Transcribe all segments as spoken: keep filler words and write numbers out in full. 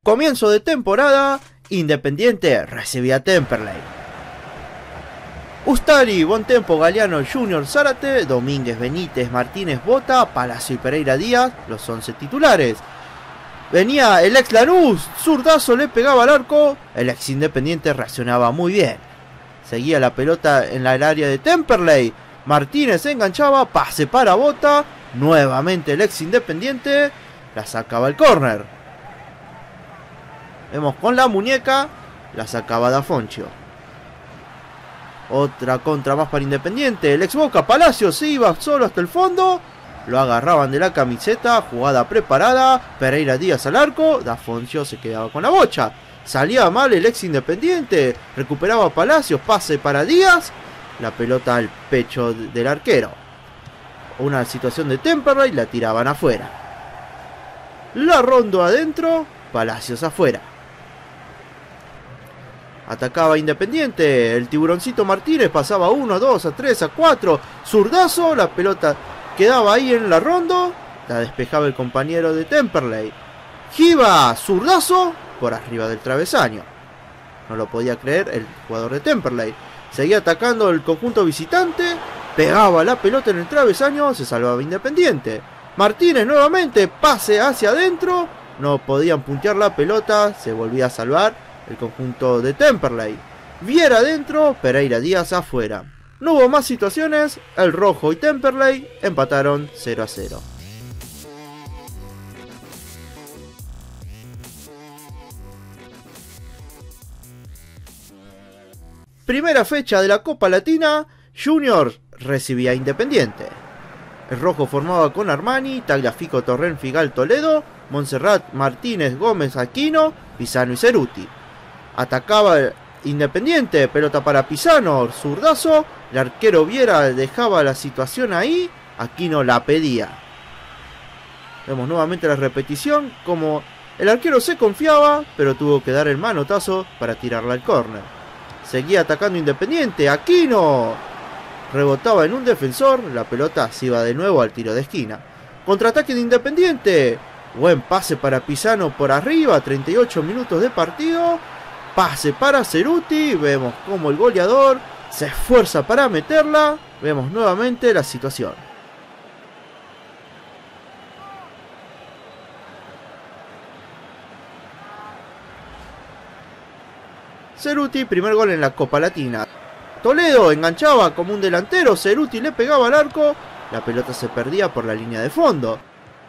Comienzo de temporada, Independiente recibía a Temperley. Ustari, Bontempo, Galeano, Junior, Zárate, Domínguez, Benítez, Martínez, Bota, Palacio y Pereira Díaz, los once titulares. Venía el ex Lanús, zurdazo le pegaba al arco, el ex Independiente reaccionaba muy bien. Seguía la pelota en el área de Temperley, Martínez enganchaba, pase para Bota, nuevamente el ex Independiente, la sacaba al córner. Vemos con la muñeca, la sacaba Da Foncio. Otra contra más para Independiente, el ex Boca, Palacio se iba solo hasta el fondo, lo agarraban de la camiseta, jugada preparada, Pereira Díaz al arco, Da Foncio se quedaba con la bocha. Salía mal el ex Independiente, recuperaba Palacios, pase para Díaz, la pelota al pecho del arquero. Una situación de Temperley, la tiraban afuera. La Rondo adentro, Palacios afuera. Atacaba Independiente, el tiburoncito Martínez pasaba a uno, a dos, a tres, a cuatro, zurdazo, la pelota quedaba ahí en la Rondo, la despejaba el compañero de Temperley. Giba, zurdazo, por arriba del travesaño. No lo podía creer el jugador de Temperley. Seguía atacando el conjunto visitante, pegaba la pelota en el travesaño, se salvaba Independiente. Martínez nuevamente, pase hacia adentro, no podían puntear la pelota, se volvía a salvar el conjunto de Temperley. Viera adentro, Pereira Díaz afuera. No hubo más situaciones, el Rojo y Temperley empataron cero a cero. Primera fecha de la Copa Latina, Junior recibía a Independiente. El Rojo formaba con Armani, Tagliafico, Torrent, Figal, Toledo, Montserrat, Martínez, Gómez, Aquino, Pisano y Ceruti. Atacaba Independiente, pelota para Pisano, zurdazo, el arquero Viera dejaba la situación ahí, Aquino la pedía. Vemos nuevamente la repetición, como el arquero se confiaba, pero tuvo que dar el manotazo para tirarla al córner. Seguía atacando Independiente, Aquino rebotaba en un defensor, la pelota se iba de nuevo al tiro de esquina. Contraataque de Independiente, buen pase para Pisano por arriba, treinta y ocho minutos de partido. Pase para Ceruti, vemos como el goleador se esfuerza para meterla, vemos nuevamente la situación. Ceruti, primer gol en la Copa Latina. Toledo enganchaba como un delantero, Ceruti le pegaba al arco, la pelota se perdía por la línea de fondo.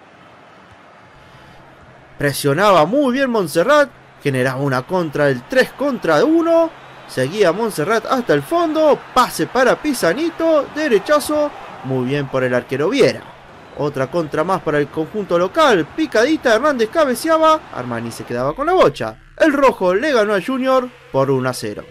Presionaba muy bien Montserrat, generaba una contra del tres contra uno, seguía Montserrat hasta el fondo, pase para Pisanito, derechazo, muy bien por el arquero Viera. Otra contra más para el conjunto local, picadita, Hernández cabeceaba, Armani se quedaba con la bocha. El Rojo le ganó a Junior por uno a cero.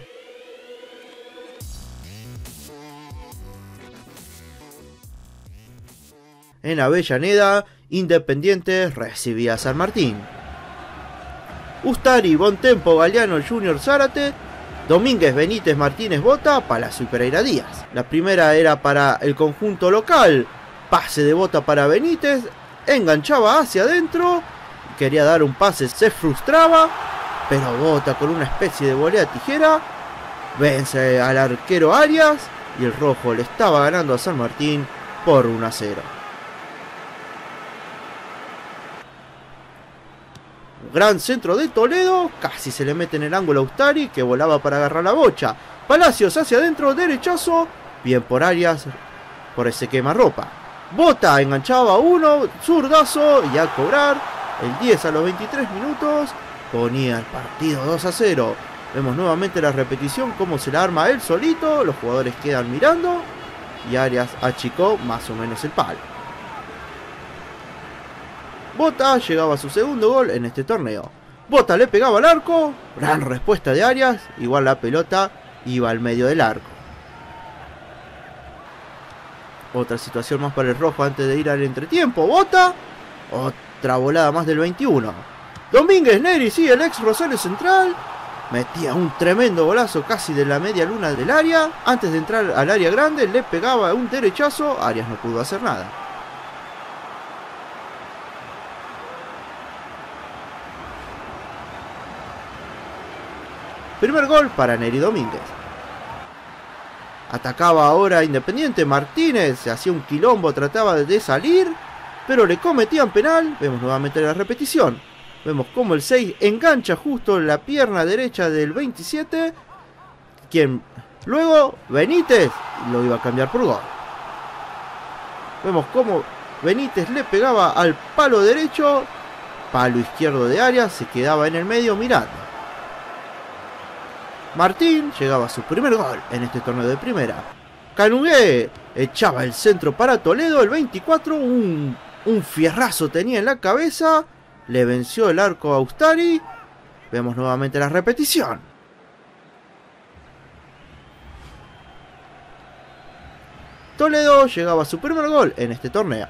En Avellaneda, Independiente recibía a San Martín. Ustari, Bontempo, Galeano, Junior, Zárate, Domínguez, Benítez, Martínez, Bota, Palacio y Pereira Díaz. La primera era para el conjunto local, pase de Bota para Benítez, enganchaba hacia adentro, quería dar un pase, se frustraba, pero Bota con una especie de volea tijera, vence al arquero Arias y el Rojo le estaba ganando a San Martín por uno a cero. Gran centro de Toledo, casi se le mete en el ángulo a Ustari, que volaba para agarrar la bocha. Palacios hacia adentro, derechazo, bien por Arias, por ese quemarropa. Bota enganchaba a uno, zurdazo, y a cobrar, el diez a los veintitrés minutos, ponía el partido dos a cero. Vemos nuevamente la repetición, cómo se la arma él solito, los jugadores quedan mirando, y Arias achicó más o menos el palo. Bota llegaba a su segundo gol en este torneo. Bota le pegaba al arco, gran respuesta de Arias, igual la pelota iba al medio del arco. Otra situación más para el Rojo antes de ir al entretiempo. Bota, otra volada más del veintiuno. Domínguez, Neri, sí, el ex Rosario Central, metía un tremendo golazo casi de la media luna del área. Antes de entrar al área grande le pegaba un derechazo, Arias no pudo hacer nada. Primer gol para Neri Domínguez. Atacaba ahora Independiente. Martínez se hacía un quilombo, trataba de salir, pero le cometían penal. Vemos nuevamente la repetición. Vemos como el seis engancha justo en la pierna derecha del veintisiete. Quien luego Benítez lo iba a cambiar por gol. Vemos como Benítez le pegaba al palo derecho. Palo izquierdo de Arias, se quedaba en el medio mirando. Martín llegaba a su primer gol en este torneo de primera. Canugé echaba el centro para Toledo, el veinticuatro, un, un fierrazo tenía en la cabeza, le venció el arco a Ustari. Vemos nuevamente la repetición. Toledo llegaba a su primer gol en este torneo.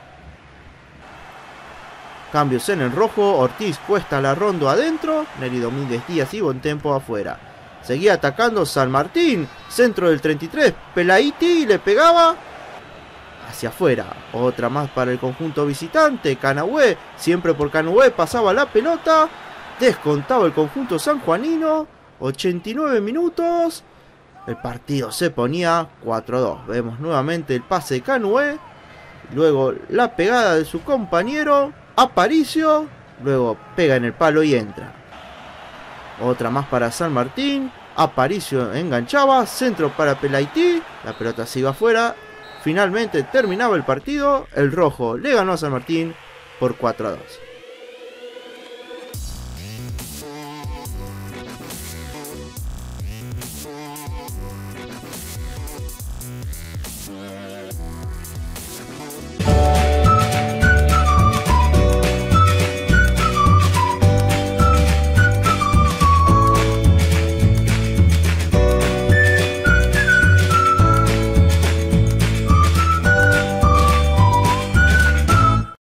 Cambios en el rojo, Ortiz Cuesta la rondo adentro, Neri Domínguez Díaz y Bontempo afuera. Seguía atacando San Martín, centro del treinta y tres, Pelaiti le pegaba hacia afuera. Otra más para el conjunto visitante, Canagüe, siempre por Canagüe pasaba la pelota, descontaba el conjunto sanjuanino, ochenta y nueve minutos, el partido se ponía cuatro a dos. Vemos nuevamente el pase de Canagüe, luego la pegada de su compañero, Aparicio, luego pega en el palo y entra. Otra más para San Martín, Aparicio enganchaba, centro para Pelaiti, la pelota se iba afuera. Finalmente terminaba el partido, el rojo le ganó a San Martín por cuatro a dos.